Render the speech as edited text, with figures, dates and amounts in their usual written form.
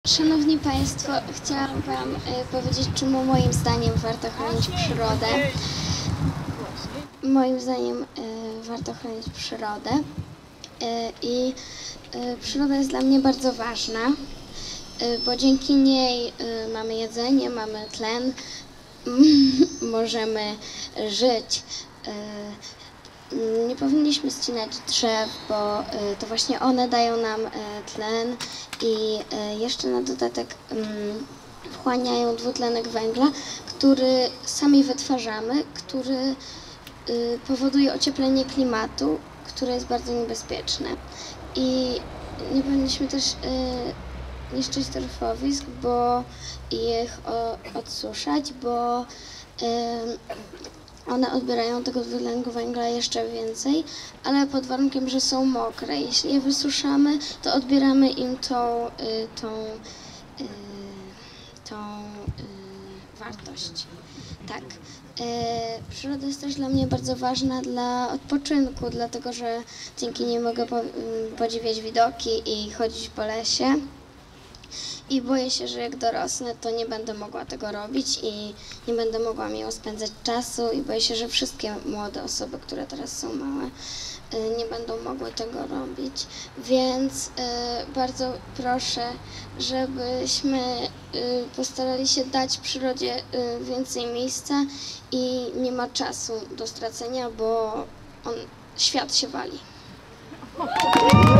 Szanowni Państwo, chciałam Wam powiedzieć, czemu moim zdaniem warto chronić przyrodę. Moim zdaniem warto chronić przyrodę i przyroda jest dla mnie bardzo ważna, bo dzięki niej mamy jedzenie, mamy tlen, możemy żyć. Nie powinniśmy ścinać drzew, bo to właśnie one dają nam tlen i jeszcze na dodatek wchłaniają dwutlenek węgla, który sami wytwarzamy, który powoduje ocieplenie klimatu, które jest bardzo niebezpieczne. I nie powinniśmy też niszczyć torfowisk, bo ich odsuszać, bo one odbierają tego dwutlenku węgla jeszcze więcej, ale pod warunkiem, że są mokre. Jeśli je wysuszamy, to odbieramy im tą wartość. Tak. Przyroda jest też dla mnie bardzo ważna dla odpoczynku, dlatego że dzięki niej mogę podziwiać widoki i chodzić po lesie. I boję się, że jak dorosnę, to nie będę mogła tego robić i nie będę mogła miło spędzać czasu i boję się, że wszystkie młode osoby, które teraz są małe, nie będą mogły tego robić. Więc bardzo proszę, żebyśmy postarali się dać przyrodzie więcej miejsca i nie ma czasu do stracenia, bo świat się wali.